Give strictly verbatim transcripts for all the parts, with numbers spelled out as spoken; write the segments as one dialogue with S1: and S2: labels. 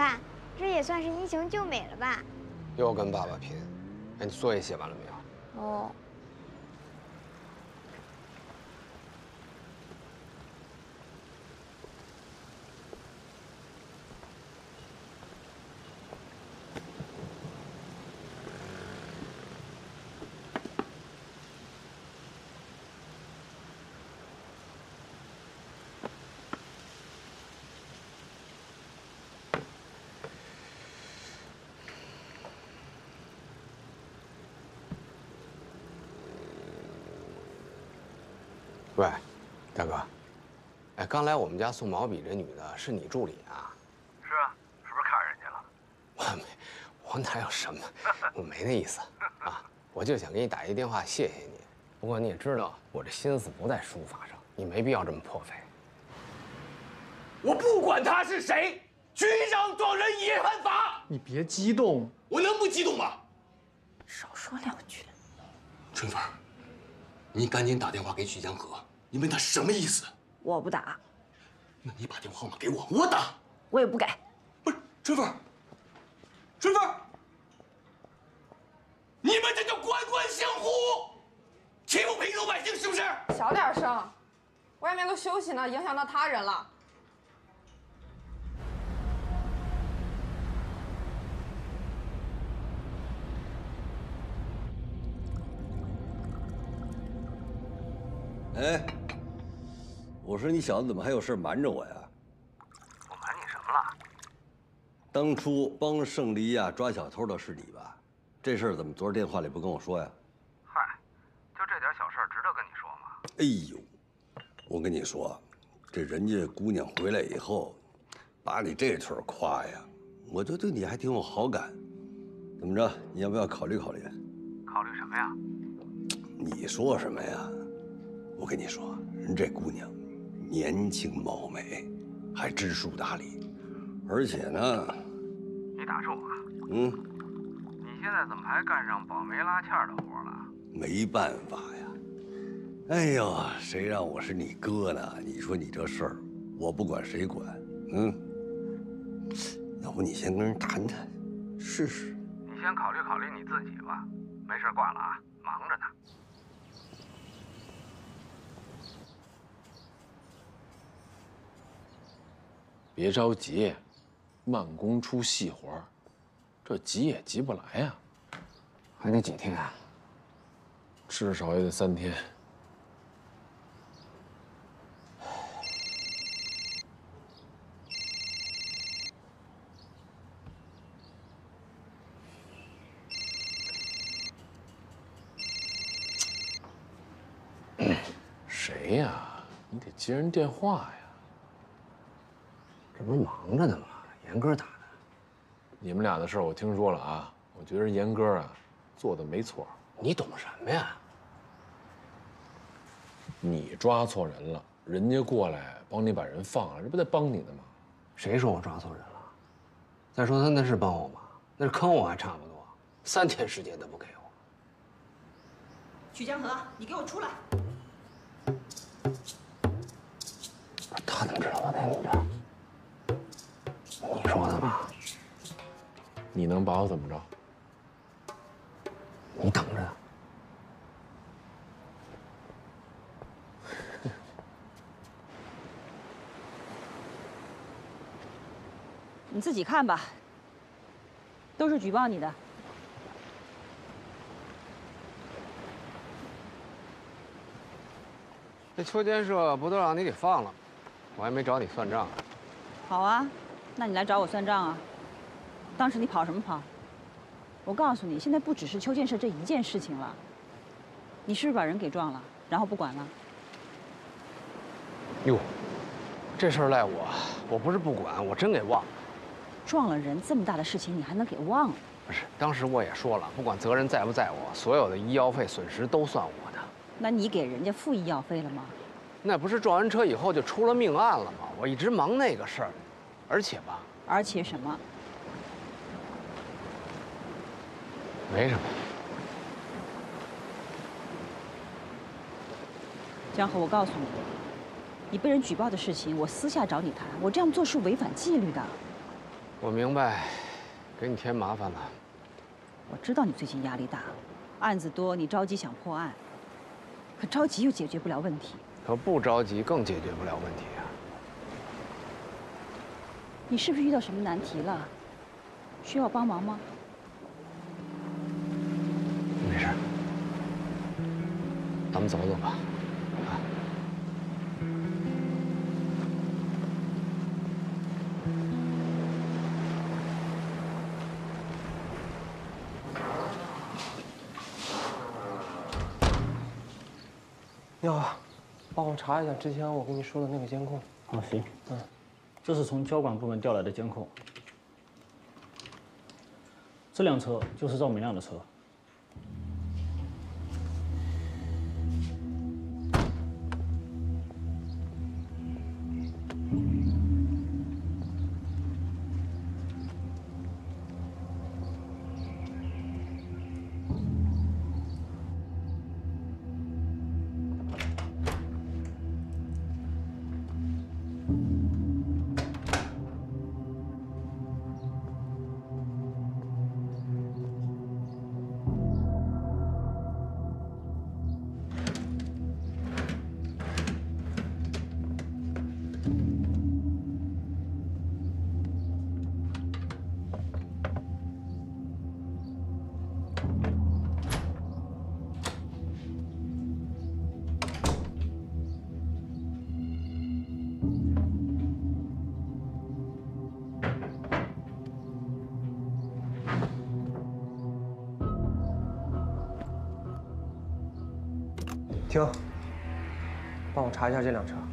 S1: 爸，这也算是英雄救美了吧？
S2: 又跟爸爸拼。哎，你作业写完了没有？
S1: 哦。
S2: 喂，大哥，哎，刚来我们家送毛笔这女的是你助理啊？
S3: 是啊，是不是看上人家了？
S2: 我没，我哪有什么，我没那意思啊，我就想给你打一电话谢谢你。不过你也知道，我这心思不在书法上，你没必要这么破费。
S3: 我不管他是谁，举掌撞人也犯法。
S4: 你别激动，
S3: 我能不激动吗？
S5: 少说两句。
S3: 春芳，你赶紧打电话给许江河，你问他什么意思。
S5: 我不打。
S3: 那你把电话号码给我，我打。
S5: 我也不改。
S3: 不是春芳，春芳，你们这叫官官相护，欺负平头百姓是不是？
S6: 小点声，外面都休息呢，影响到他人了。
S7: 哎，我说你小子怎么还有事瞒着我呀？
S3: 我瞒你什么了？
S7: 当初帮盛黎亚抓小偷的是你吧？这事儿怎么昨儿电话里不跟我说呀？
S3: 嗨，就这点小事儿，值得跟你说吗？
S7: 哎呦，我跟你说，这人家姑娘回来以后，把你这腿夸呀，我就对你还挺有好感。怎么着？你要不要考虑考虑？
S3: 考虑什么呀？
S7: 你说什么呀？ 我跟你说，人这姑娘年轻貌美，还知书达理，而且呢，
S3: 你打住啊！
S7: 嗯，
S3: 你现在怎么还干上保媒拉纤的活了？
S7: 没办法呀。哎呦，谁让我是你哥呢？你说你这事儿，我不管谁管？嗯，要不你先跟人谈谈，试试。
S3: 你先考虑考虑你自己吧。没事，挂了啊，忙着呢。
S4: 别着急，慢工出细活，这急也急不来呀。
S2: 还得几天啊？
S4: 至少也得三天。谁呀？你得接人电话呀。
S2: 这不是忙着呢吗？严哥打的。
S4: 你们俩的事儿我听说了啊，我觉得严哥啊做的没错。
S2: 你懂什么呀？
S4: 你抓错人了，人家过来帮你把人放了，这不得帮你的吗？
S2: 谁说我抓错人了？再说他那是帮我吗？那是坑我还差不多，三天时间都不给我。
S5: 许江河，你给我出来！
S2: 他怎么知道我在你这儿？ 你说的吧？
S4: 你能把我怎么着？
S2: 你等着。
S5: 你自己看吧，都是举报你的。
S2: 这邱建设不都让你给放了吗？我还没找你算账。
S5: 好啊。 那你来找我算账啊？当时你跑什么跑？我告诉你，现在不只是邱建设这一件事情了。你是不是把人给撞了，然后不管了？
S2: 哟，这事儿赖我，我不是不管，我真给忘了。
S5: 撞了人这么大的事情，你还能给忘了？
S2: 不是，当时我也说了，不管责任在不在我，所有的医药费损失都算我的。
S5: 那你给人家付医药费了吗？
S2: 那不是撞完车以后就出了命案了吗？我一直忙那个事儿。 而且吧，
S5: 而且什么？
S2: 没什么。
S5: 江河，我告诉你，你被人举报的事情，我私下找你谈，我这样做是违反纪律的。
S2: 我明白，给你添麻烦了。
S5: 我知道你最近压力大，案子多，你着急想破案，可着急又解决不了问题。
S2: 可不着急更解决不了问题啊！
S5: 你是不是遇到什么难题了？需要帮忙吗？
S2: 没事，咱们走走吧。啊。
S8: 你好，帮我查一下之前我跟你说的那个监控。
S9: 哦，行。嗯，这是从交管部门调来的监控。这辆车就是赵明亮的车。
S8: 停，帮我查一下这辆车。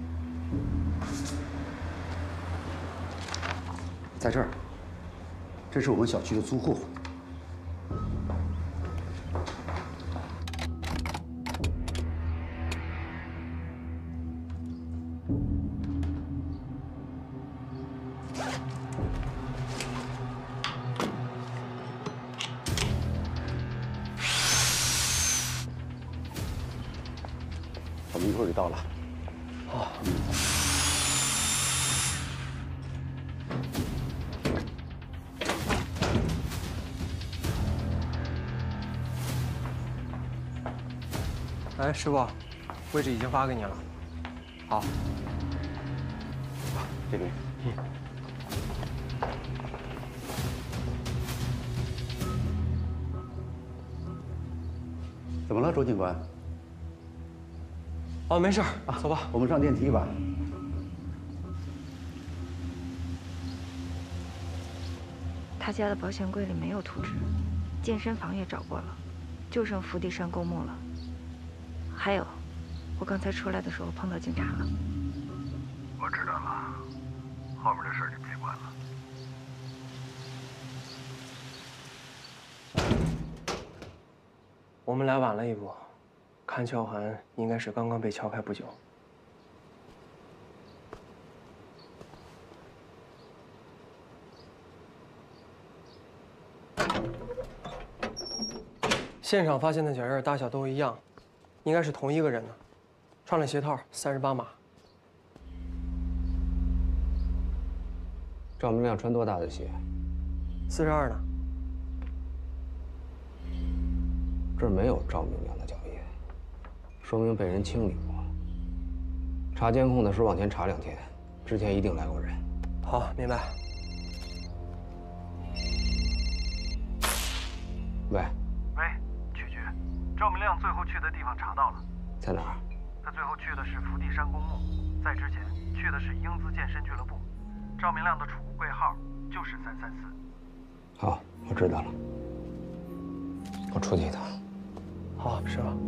S10: 在这儿，这是我们小区的租户。我们一会儿就到了。
S8: 好。哎，师傅，位置已经发给你了。好。
S10: 这边。嗯。怎么了，周警官？
S8: 哦，没事，走吧，
S10: 我们上电梯吧。
S11: 他家的保险柜里没有图纸，健身房也找过了，就剩福地山公墓了。还有，我刚才出来的时候碰到警察了。
S12: 我知道了，后面的事你别管了。
S8: 我们来晚了一步。 看敲痕，应该是刚刚被敲开不久。现场发现的脚印大小都一样，应该是同一个人呢。穿了鞋套，三十八码。
S2: 赵明亮穿多大的鞋？
S8: 四十二呢。
S2: 这儿没有赵明亮的脚印。 说明被人清理过。查监控的时候往前查两天，之前一定来过人。
S8: 好，明白。
S2: 喂。
S12: 喂，曲局，赵明亮最后去的地方查到了，
S2: 在哪儿？
S12: 他最后去的是福地山公墓，在之前去的是英姿健身俱乐部。赵明亮的储物柜号就是三三四。
S2: 好，我知道了。我出去一趟。
S8: 好，师傅。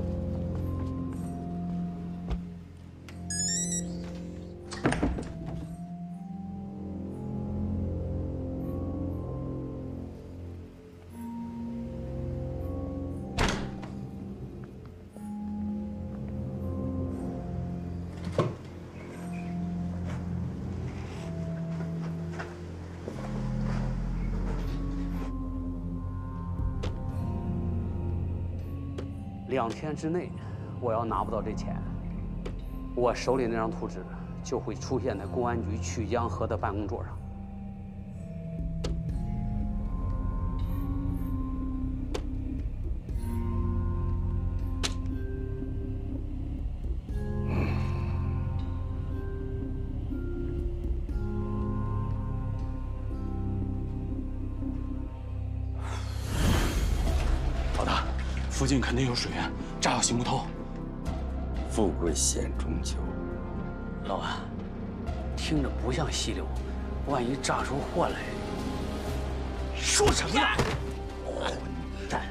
S10: 两天之内，我要拿不到这钱，我手里那张图纸就会出现在公安局曲江河的办公桌上。
S13: 附近肯定有水源，炸药行不通。
S7: 富贵险中求。
S10: 老安，听着不像溪流，万一炸出祸来，
S3: 说什么呢？
S10: 混蛋！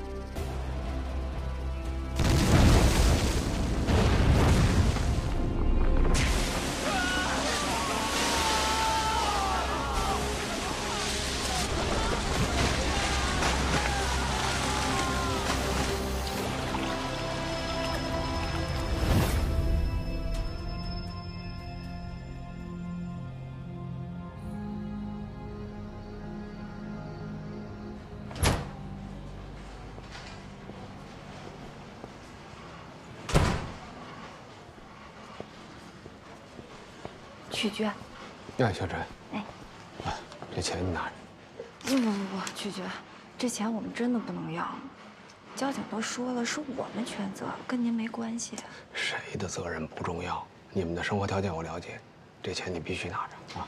S11: 曲决。
S2: 呀，小陈。
S11: 哎，
S2: 啊，这钱你拿着。
S11: 不不不不，曲决，这钱我们真的不能要。交警都说了，是我们全责，跟您没关系。
S2: 谁的责任不重要，你们的生活条件我了解，这钱你必须拿着啊。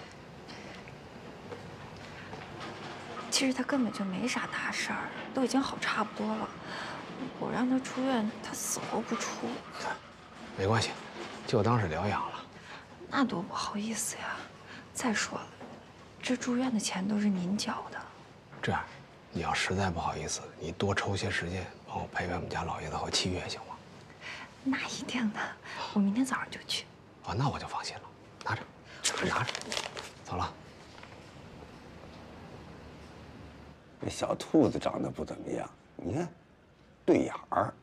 S11: 其实他根本就没啥大事儿，都已经好差不多了。我让他出院，他死活不出。
S2: 没关系，就当是疗养了。
S11: 那多不好意思呀！再说了，这住院的钱都是您缴的。
S2: 这样，你要实在不好意思，你多抽些时间帮我陪陪我们家老爷子好七月，行吗？
S11: 那一定的，我明天早上就去。
S2: 啊，那我就放心了。拿着，拿着，走了。
S7: 那小兔子长得不怎么样，你看，对眼儿。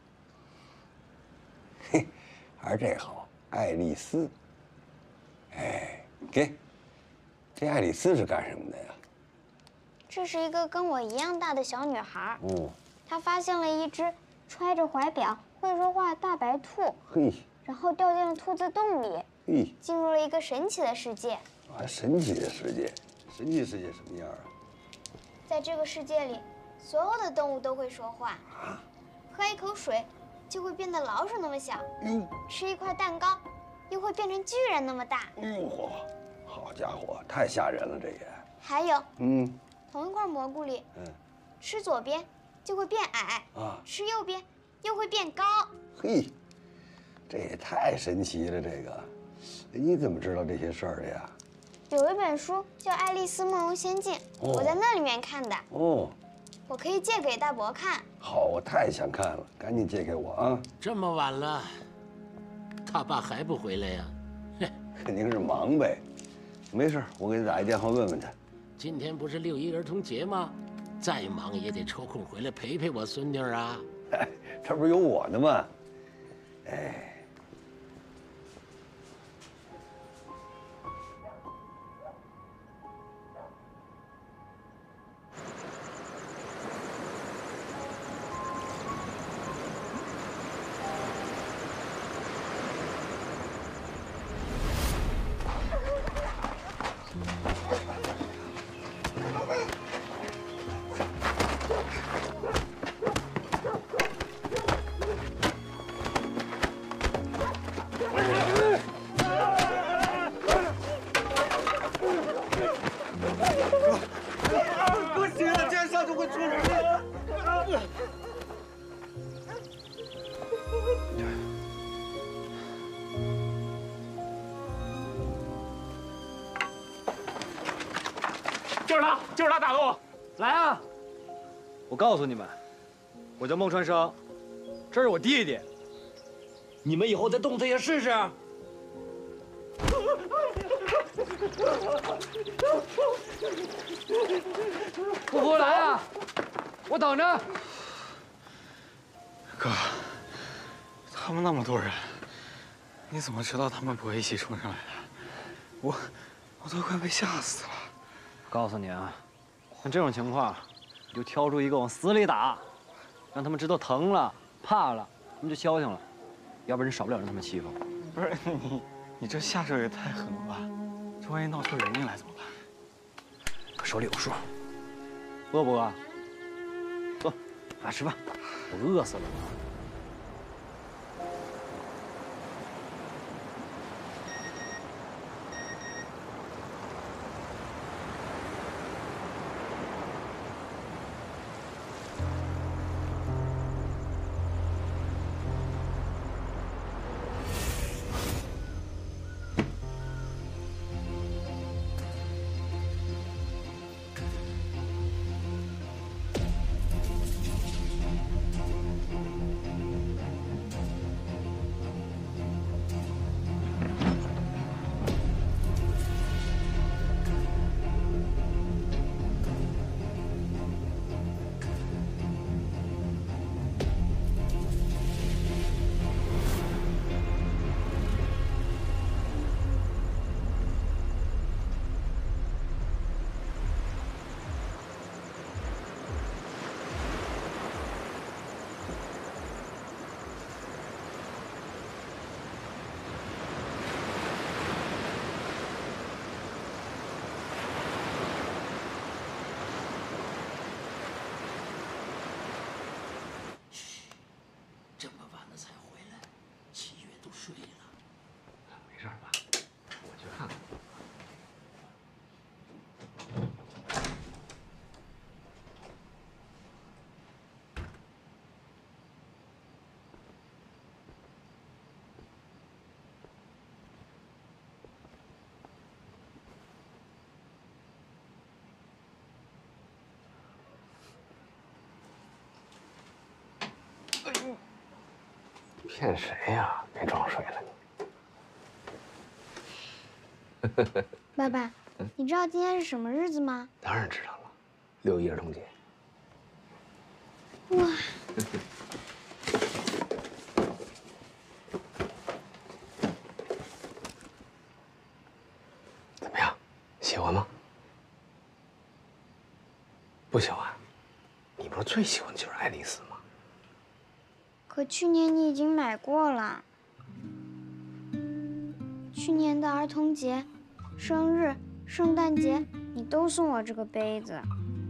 S7: 嘿，还是这好，爱丽丝。 哎，给，这爱丽丝是干什么的呀？
S1: 这是一个跟我一样大的小女孩。
S7: 哦，
S1: 她发现了一只揣着怀表、会说话的大白兔。
S7: 嘿，
S1: 然后掉进了兔子洞里，
S7: 嘿，
S1: 进入了一个神奇的世界。
S7: 啊，神奇的世界，神奇世界什么样啊？
S1: 在这个世界里，所有的动物都会说话。
S7: 啊，
S1: 喝一口水，就会变得老鼠那么小。
S7: 哟，
S1: 吃一块蛋糕。 又会变成巨人那么大！
S7: 哎呦嚯，好家伙，太吓人了，这也。
S1: 还有，
S7: 嗯，
S1: 同一块蘑菇里，
S7: 嗯，
S1: 吃左边就会变矮
S7: 啊，
S1: 吃右边又会变高。
S7: 嘿，这也太神奇了，这个，你怎么知道这些事儿的呀？
S1: 有一本书叫《爱丽丝梦游仙境》，哦、我在那里面看的。哦，我可以借给大伯看。
S7: 好，我太想看了，赶紧借给我啊！
S14: 这么晚了。 他爸还不回来呀？
S7: 肯定是忙呗。没事，我给他打一电话问问他。
S14: 今天不是六一儿童节吗？再忙也得抽空回来陪陪我孙女啊。
S7: 哎，这不是有我呢吗？哎。
S3: 就是他，就是他打的我！
S15: 来啊！我告诉你们，我叫孟传生，这是我弟弟。你们以后再动他也试试。
S16: 不服来啊！我等着。
S13: 哥，他们那么多人，你怎么知道他们不会一起冲上来的？我，我都快被吓死了。
S15: 告诉你啊，像这种情况，你就挑出一个往死里打，让他们知道疼了、怕了，他们就消停了。要不然少不了让他们欺负。
S13: 不是你，你这下手也太狠了吧？这万一闹出人命来怎么办？
S15: 我手里有数。饿不饿？坐，快吃饭，我饿死了。
S2: 骗谁呀？别装睡了你。
S1: 爸爸，你知道今天是什么日子吗？
S2: 当然知道了，六一儿童节。
S1: 哇！
S2: 怎么样，喜欢吗？不喜欢？你不是最喜欢的就是爱丽丝吗？
S1: 可去年你已经买过了。去年的儿童节、生日、圣诞节，你都送我这个杯子。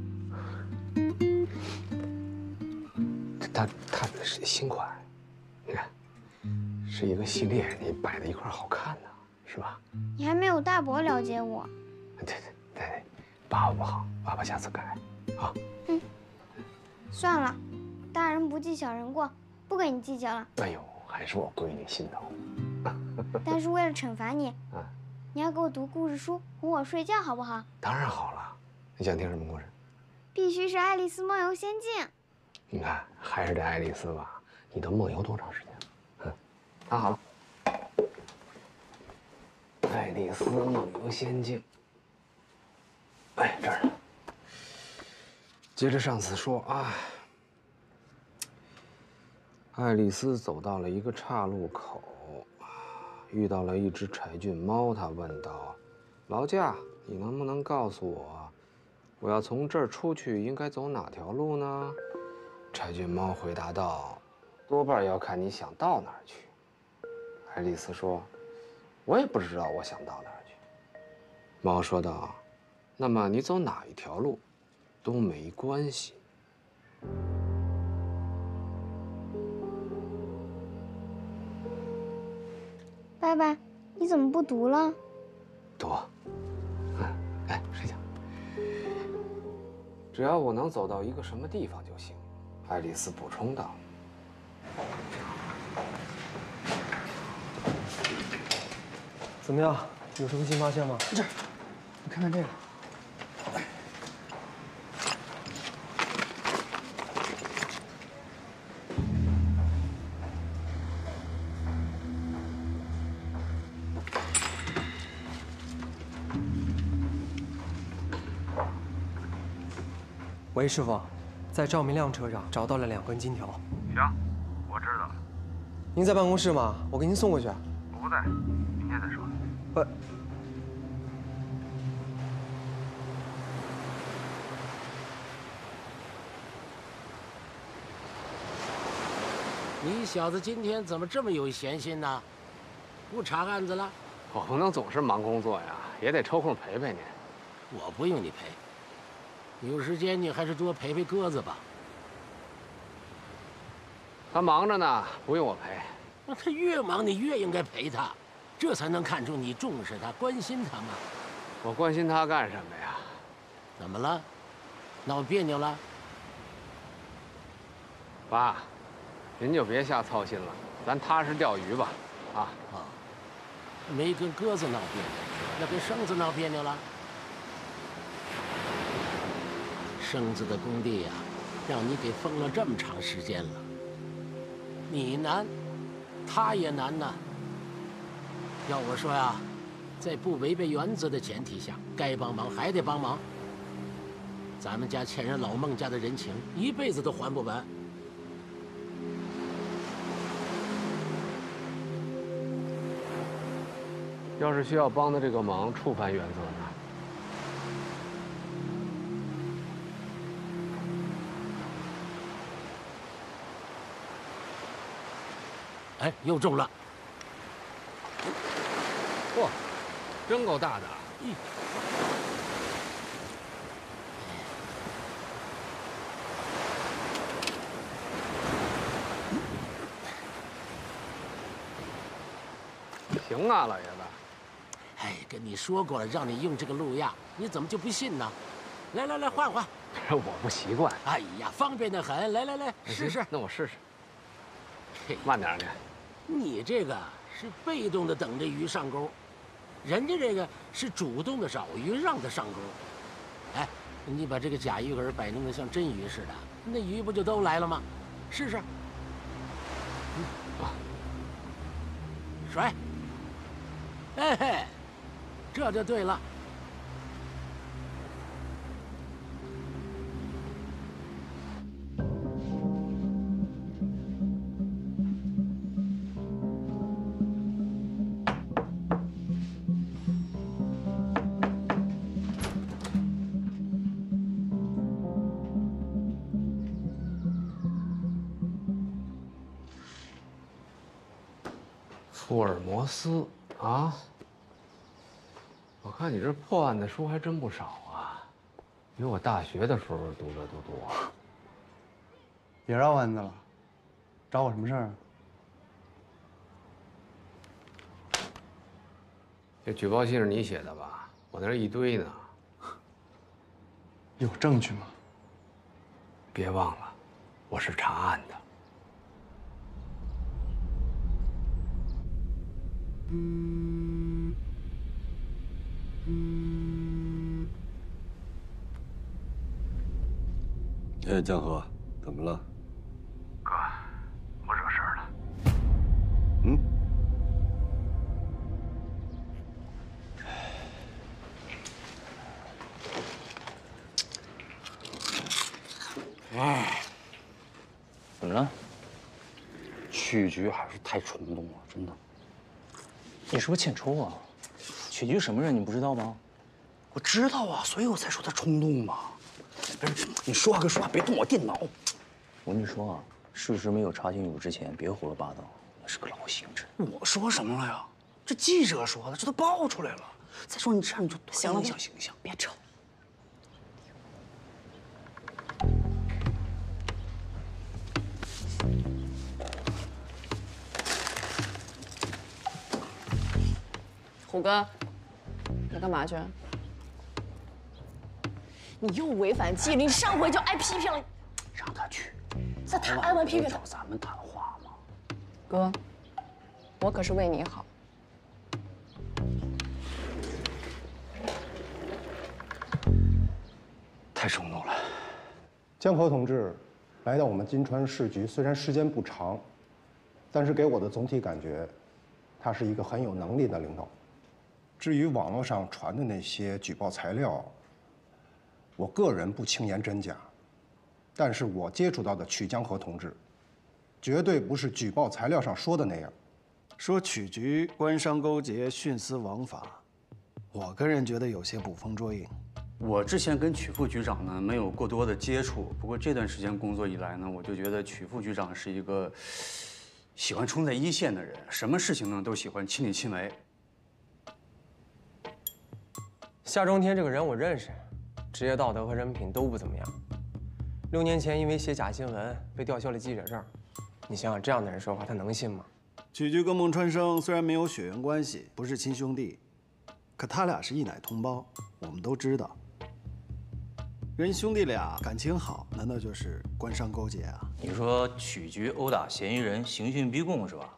S2: 它它是新款，你看，是一个系列，你摆在一块好看呢，是吧？
S1: 你还没有大伯了解我。
S2: 对对对对，爸爸不好，爸爸下次改，啊。
S1: 嗯，算了，大人不计小人过，不跟你计较了。
S2: 哎呦，还是我闺女心疼。
S1: 但是为了惩罚你，啊，你要给我读故事书，哄我睡觉，好不好？
S2: 当然好了，你想听什么故事？
S1: 必须是《爱丽丝梦游仙境》。
S2: 你看，还是这爱丽丝吧。你都梦游多长时间了？嗯，拿好了，《爱丽丝梦游仙境》。哎，这儿呢。接着上次说啊，爱丽丝走到了一个岔路口。遇到了一只柴郡猫，他问道：“劳驾，你能不能告诉我，我要从这儿出去应该走哪条路呢？”柴郡猫回答道：“多半要看你想到哪儿去。”爱丽丝说：“我也不知道我想到哪儿去。”猫说道：“那么你走哪一条路，都没关系。”
S1: 爸爸，你怎么不读了？
S2: 读。嗯，哎，睡觉。只要我能走到一个什么地方就行，爱丽丝补充道。
S8: 怎么样？有什么新发现吗？
S13: 这儿，你看看这个。
S8: 喂，师傅，在赵明亮车上找到了两根金条。
S12: 行，我知道了。
S8: 您在办公室吗？我给您送过去。
S12: 我不在，明天再说。
S8: 不。
S14: 你小子今天怎么这么有闲心呢？不查案子了？
S2: 我不能总是忙工作呀，也得抽空陪陪您。
S14: 我不用你陪。有时间你还是多陪陪鸽子吧。
S2: 他忙着呢，不用我陪。
S14: 那他越忙，你越应该陪他，这才能看出你重视他、关心他嘛。
S2: 我关心他干什么呀？
S14: 怎么了？闹别扭了？
S2: 爸，您就别瞎操心了，咱踏实钓鱼吧。啊
S14: 啊，没跟鸽子闹别扭，那跟绳子闹别扭了？绳子的工地呀、啊，让你给封了这么长时间了。你难，他也难呐。要我说呀，在不违背原则的前提下，该帮忙还得帮忙。咱们家欠人老孟家的人情，一辈子都还不完。
S2: 要是需要帮的这个忙触犯原则呢？
S14: 哎，又中了！
S2: 嚯，真够大的！
S14: 咦，
S2: 行啊，老爷子。
S14: 哎，跟你说过了，让你用这个路亚，你怎么就不信呢？来来来，换换。
S2: 我不习惯。
S14: 哎呀，方便的很。来来来，试试。
S2: 那我试试。慢点，你。
S14: 你这个是被动的等着鱼上钩，人家这个是主动的找鱼让它上钩。哎，你把这个假鱼饵摆弄得像真鱼似的，那鱼不就都来了吗？试试。
S2: 嗯、啊。
S14: 甩。嘿嘿，这就对了。
S2: 福尔摩斯啊！我看你这破案的书还真不少啊，比我大学的时候读的都多。
S17: 别绕弯子了，找我什么事儿啊？
S2: 这举报信是你写的吧？我那儿一堆呢。
S17: 有证据吗？
S2: 别忘了，我是查案的。
S7: 哎，江河，怎么了？
S12: 哥，我惹事儿了。
S7: 嗯？
S10: 哎，怎么了？曲局还是太冲动了，真的。
S9: 你是不是欠抽啊？曲局什么人你不知道吗？
S10: 我知道啊，所以我才说他冲动嘛。不是，你说话跟说话，别动我电脑。
S9: 我跟你说啊，事实没有查清楚之前，别胡说八道，那是个老刑侦。
S10: 我说什么了呀？这记者说的，这都爆出来了。再说你这样你就多影响形象。
S9: 别吵。
S6: 虎哥，你干嘛去？你又违反纪律，你上回就挨批评了。
S10: 让他去，
S6: 那他挨完批评，
S10: 找咱们谈话吗？
S6: 哥，我可是为你好。
S10: 太冲动了。
S17: 江河同志来到我们金川市局，虽然时间不长，但是给我的总体感觉，他是一个很有能力的领导。至于网络上传的那些举报材料，我个人不轻言真假，但是我接触到的曲江河同志，绝对不是举报材料上说的那样。
S18: 说曲局官商勾结、徇私枉法，我个人觉得有些捕风捉影。
S10: 我之前跟曲副局长呢没有过多的接触，不过这段时间工作以来呢，我就觉得曲副局长是一个喜欢冲在一线的人，什么事情呢都喜欢亲力亲为。
S8: 夏中天这个人我认识，职业道德和人品都不怎么样。六年前因为写假新闻被吊销了记者证，你想想这样的人说话，他能信吗？
S18: 曲局跟孟川生虽然没有血缘关系，不是亲兄弟，可他俩是一奶同胞，我们都知道。人兄弟俩感情好，难道就是官商勾结啊？
S9: 你说曲局殴打嫌疑人，刑讯逼供是吧？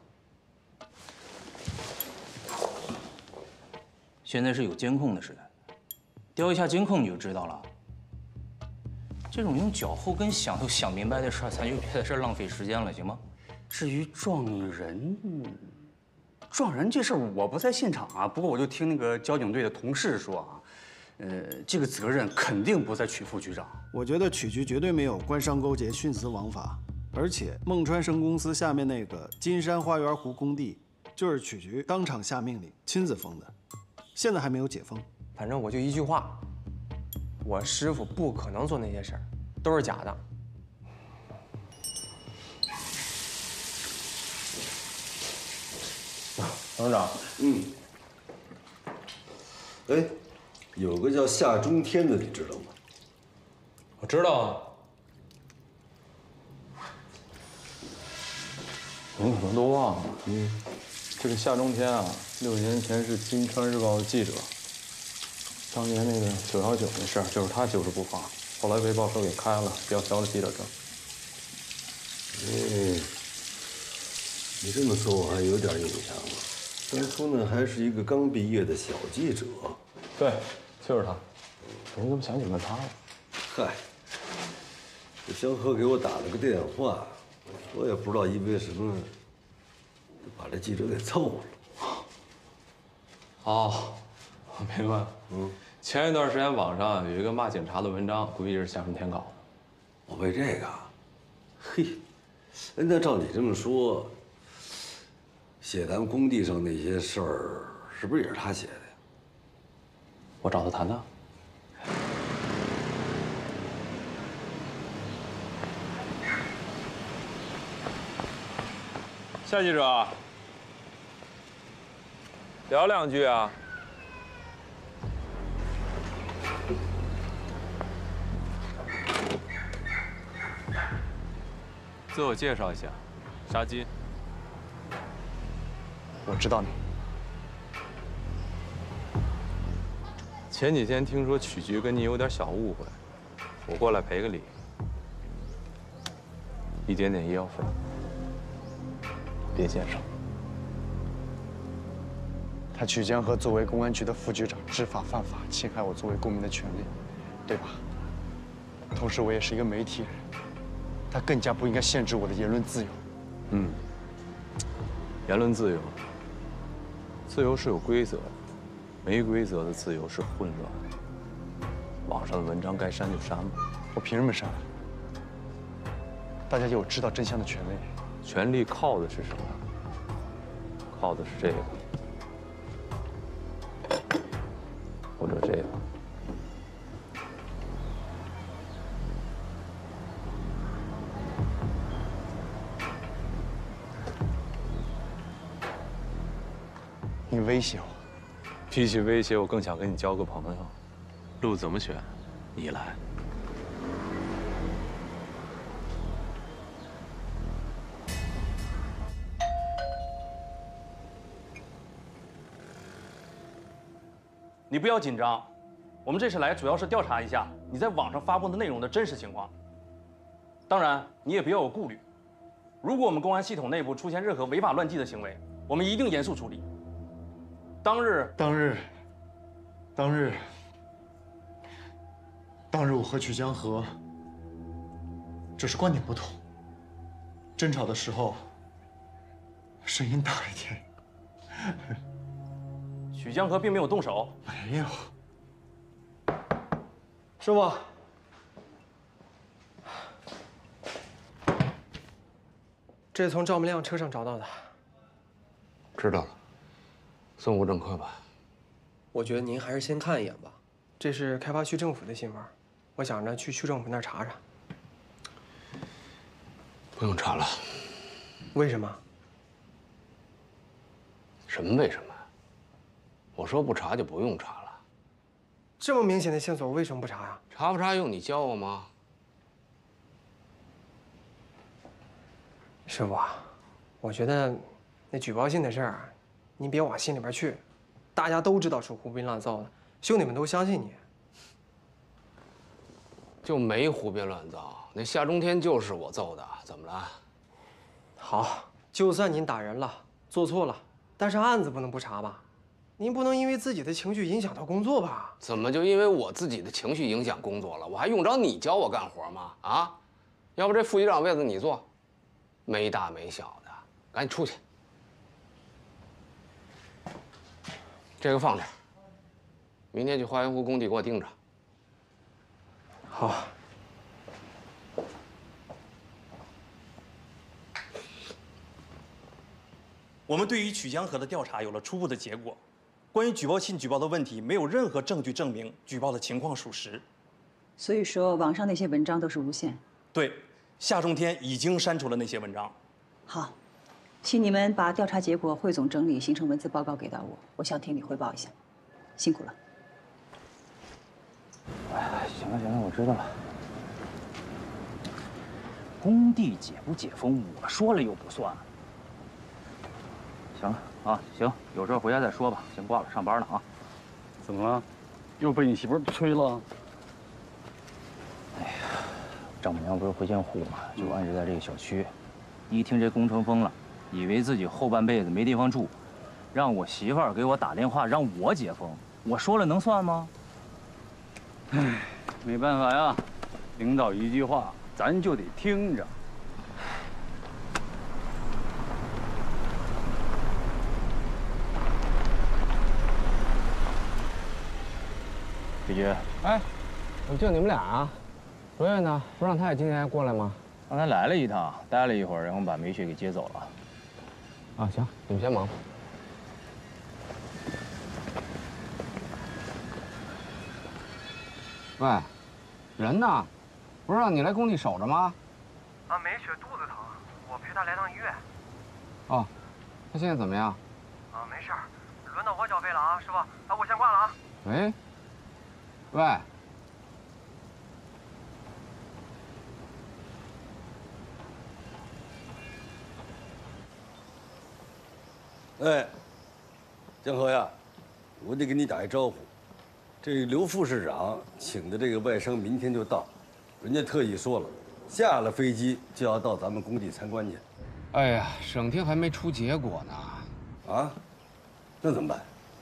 S9: 现在是有监控的时代。调一下监控你就知道了。这种用脚后跟想都想明白的事儿，咱就别在这儿浪费时间了，行吗？
S10: 至于撞人，撞人这事儿我不在现场啊，不过我就听那个交警队的同事说啊，呃，这个责任肯定不在曲副局长。
S18: 我觉得曲局绝对没有官商勾结、徇私枉法，而且孟川生公司下面那个金山花园湖工地，就是曲局当场下命令亲自封的，现在还没有解封。
S8: 反正我就一句话，我师傅不可能做那些事儿，都是假的。
S7: 董事长，嗯，哎，有个叫夏中天的，你知道吗？
S4: 我知道啊。您可能都忘了，嗯，这个夏中天啊，六年前是《金川日报》的记者。当年那个九幺九那事儿，就是他揪着不放，后来被报社给开了，吊销了记者证。
S7: 哎，你这么说，我还有点印象了。当初呢，还是一个刚毕业的小记者。
S4: 对，就是他。我怎么想起来他了？
S7: 嗨，这江河给我打了个电话，我也不知道因为什么，就把这记者给揍了。
S4: 哦，我明白了。嗯，前一段时间网上有一个骂警察的文章，估计是夏春天搞的。
S7: 我为这个，嘿，那照你这么说，写咱们工地上那些事儿，是不是也是他写的呀？
S4: 我找他谈谈。夏记者，聊两句啊。自我介绍一下，沙金。 我知道你。前几天听说曲局跟你有点小误会，我过来赔个礼，一点点医药费，别减少。
S18: 他曲江河作为公安局的副局长，知法犯法，侵害我作为公民的权利，对吧？同时，我也是一个媒体人。他更加不应该限制我的言论自由。
S4: 嗯，言论自由，自由是有规则的，没规则的自由是混乱。网上的文章该删就删吧。
S18: 我凭什么删？大家有知道真相的权利。
S4: 权利靠的是什么？靠的是这个，或者这个。
S18: 你威胁我，
S4: 比起威胁，我更想跟你交个朋友。路怎么选，你来。
S10: 你不要紧张，我们这次来主要是调查一下你在网上发布的内容的真实情况。当然，你也不要有顾虑。如果我们公安系统内部出现任何违法乱纪的行为，我们一定严肃处理。当日，
S18: 当日，当日，当日我和曲江河只是观点不同，争吵的时候声音大一点。
S10: 曲江河并没有动手，
S18: 没有。师傅，
S8: 这是从赵明亮车上找到的。
S2: 知道了。送物证科吧。
S8: 我觉得您还是先看一眼吧。这是开发区政府的新闻，我想着去区政府那儿查查。
S2: 不用查了。
S8: 为什么？
S2: 什么为什么？我说不查就不用查了。
S8: 这么明显的线索，为什么不查呀？
S2: 查不查用你教我吗？
S8: 师傅，我觉得那举报信的事儿。您别往心里边去，大家都知道是胡编乱造的，兄弟们都相信你。
S2: 就没胡编乱造，那夏中天就是我揍的，怎么了？
S8: 好，就算您打人了，做错了，但是案子不能不查吧？您不能因为自己的情绪影响到工作吧？
S2: 怎么就因为我自己的情绪影响工作了？我还用着你教我干活吗？啊，要不这副局长位子你坐，没大没小的，赶紧出去。这个放这儿，明天去花园湖工地给我盯着。
S8: 好。
S10: 我们对于曲江河的调查有了初步的结果，关于举报信举报的问题，没有任何证据证明举报的情况属实。
S5: 所以说，网上那些文章都是诬陷。
S10: 对，夏中天已经删除了那些文章。
S5: 好。请你们把调查结果汇总整理，形成文字报告给到我，我向厅里汇报一下。辛苦了。
S9: 哎，行了行了，我知道了。工地解不解封，我说了又不算。行了啊，行，有事回家再说吧，先挂了，上班呢啊。
S10: 怎么了？又被你媳妇催了？
S9: 哎呀，丈母娘不是回迁户嘛，就安置在这个小区。一听这工程封了。以为自己后半辈子没地方住，让我媳妇儿给我打电话让我解封，我说了能算吗？
S10: 唉，没办法呀，领导一句话，咱就得听着。
S9: 雪菊，
S2: 哎，我就你们俩啊？卓越呢？不让他也今天过来吗？
S9: 刚才来了一趟，待了一会儿，然后把梅雪给接走了。
S2: 啊，行，你们先忙。喂，人呢？不是让你来工地守着吗？
S12: 啊，梅雪肚子疼，我陪她来趟医院。
S2: 哦，她现在怎么样？
S12: 啊，没事儿，轮到我缴费了啊，师傅，啊，我先挂了啊。
S2: 喂，喂。
S7: 哎，江河呀，我得给你打一招呼。这刘副市长请的这个外甥明天就到，人家特意说了，下了飞机就要到咱们工地参观去。
S2: 哎呀，省厅还没出结果呢。
S7: 啊？那怎么办？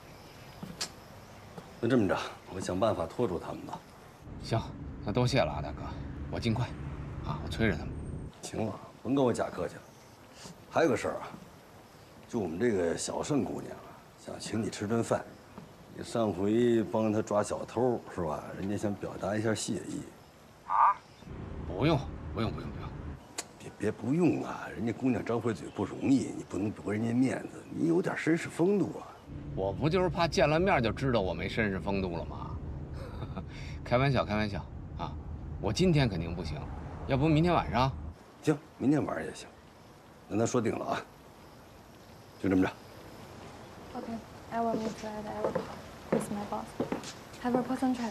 S7: 那这么着，我想办法拖住他们吧。
S2: 行，那多谢了啊，大哥，我尽快。啊，我催着他们。
S7: 行了，甭跟我假客气了。还有个事儿啊。就我们这个小盛姑娘啊，想请你吃顿饭。你上回帮她抓小偷是吧？人家想表达一下谢意。
S12: 啊？
S2: 不用，不用，不用，不用。
S7: 别别不用啊！人家姑娘张回嘴不容易，你不能驳人家面子，你有点绅士风度啊。
S2: 我不就是怕见了面就知道我没绅士风度了吗？开玩笑，开玩笑啊！我今天肯定不行，要不明天晚上？
S7: 行，明天晚上也行。那咱说定了啊。就这么着。
S6: Okay, I will meet you at the airport with my boss. Have a pleasant trip.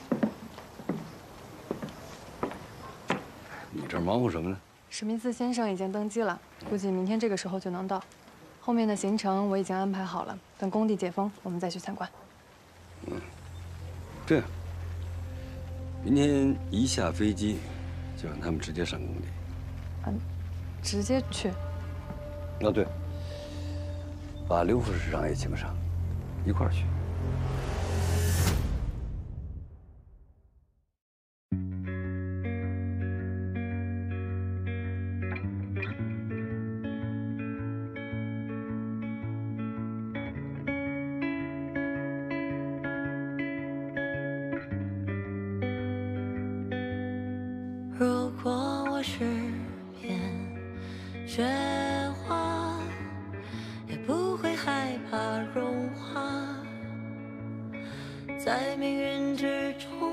S7: 你这忙活什么呢？
S6: 史密斯先生已经登机了，估计明天这个时候就能到。后面的行程我已经安排好了，等工地解封，我们再去参观。
S7: 嗯，这样，明天一下飞机，就让他们直接上工地。
S6: 嗯，直接去。
S7: 啊，对。把刘副市长也请上，一块儿去。
S19: 如果我是片雪花，也不会害怕融化，在命运之中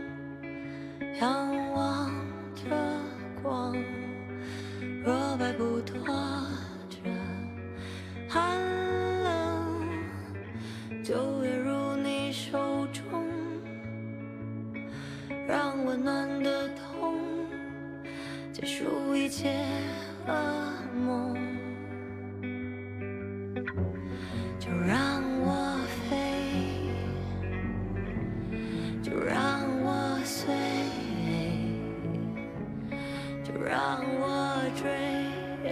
S19: 仰望着光，若摆不脱这寒冷，就跃入你手中，让温暖的痛结束一切噩梦。就让我飞，就让我随，就让我追，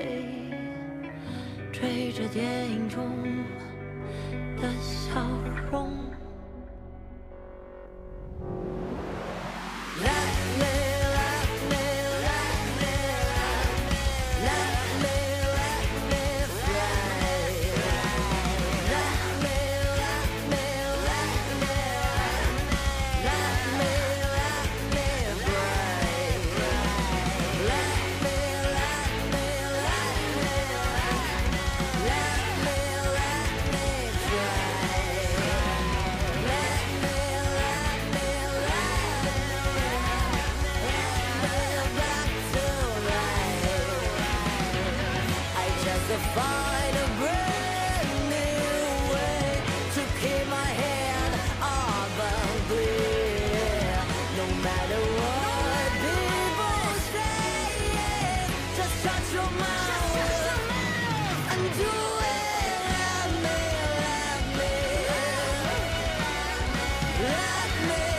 S19: 追着电影中的笑容。Find a brand new way to keep my hand above clear. No matter what people say, just shut your mouth and do it. Let me, let me, let me.